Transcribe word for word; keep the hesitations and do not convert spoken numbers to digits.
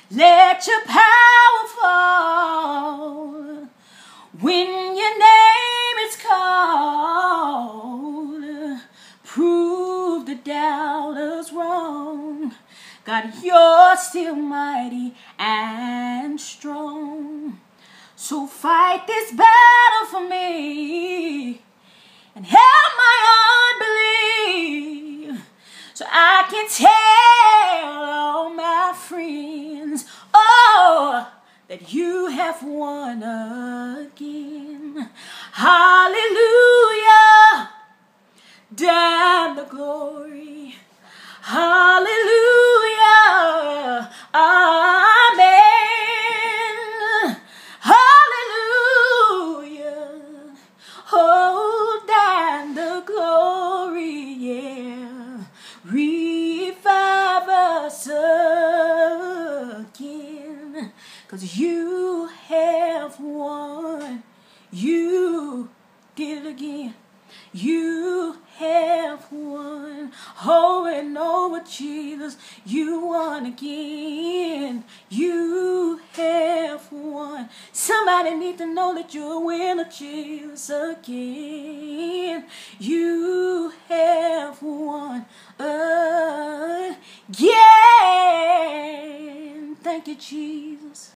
Let your power fall when your name is called. Prove the doubters wrong. God, you're still mighty and strong. So fight this battle for me and help my unbelief, so I can tell all my friends, oh, that you have won again. Hallelujah, damn the glory. Hallelujah, amen. Hallelujah, oh, damn the glory, yeah. Revive us again, 'cause you have won. You did it again. You have won. Over and over, Jesus, you won again. You have won. Somebody need to know that you're a winner, Jesus, again. You have won again. Thank you, Jesus.